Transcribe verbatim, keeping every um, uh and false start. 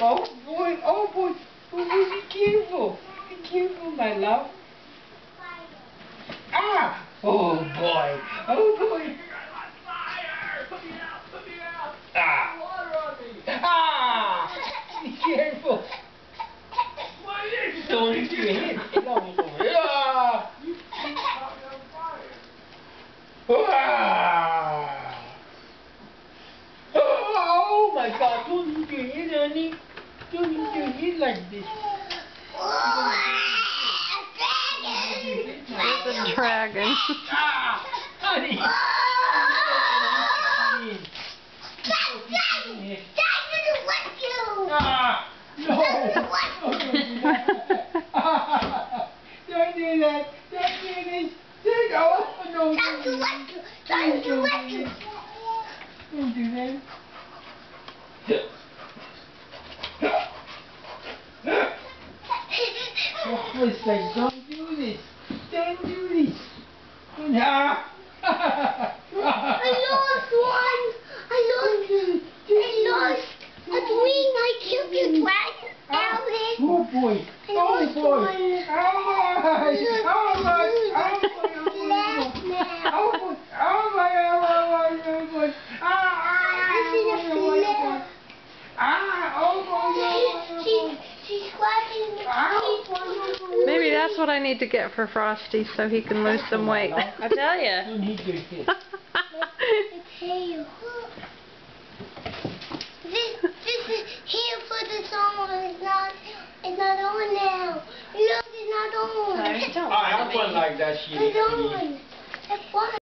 Oh boy, oh boy. Oh boy, be careful. Be careful, my love. Ah! Oh boy. Oh boy. Ah! Ah! Be careful. Don't hit your head. No, no. Ah! Ah! Oh my God! Don't hit your head, honey. Don't hit your head like this. It's a dragon. Ah! Honey! Ah! No! Don't do that! Don't do this! Don't, oh, no! Don't do that! Don't do that! Oh, it's like, don't do this! Don't do this! Ah! I lost one! I lost, I lost a wing! I killed the dragon, Alvin! Oh boy! I Oh lost boy! one! Oh my! Oh my! Oh my! Left now! Oh boy! Oh my! Oh my! Oh boy! Ah! Ah! Ah! Oh boy! She's, she's scratching the teeth. Maybe that's what I need to get for Frosty so he can lose some weight. I tell ya. Don't hit your head. The tail. This, this is here for the song. It's not, it's not on now. Look, it's not on. No, don't I have one like that. She It's on.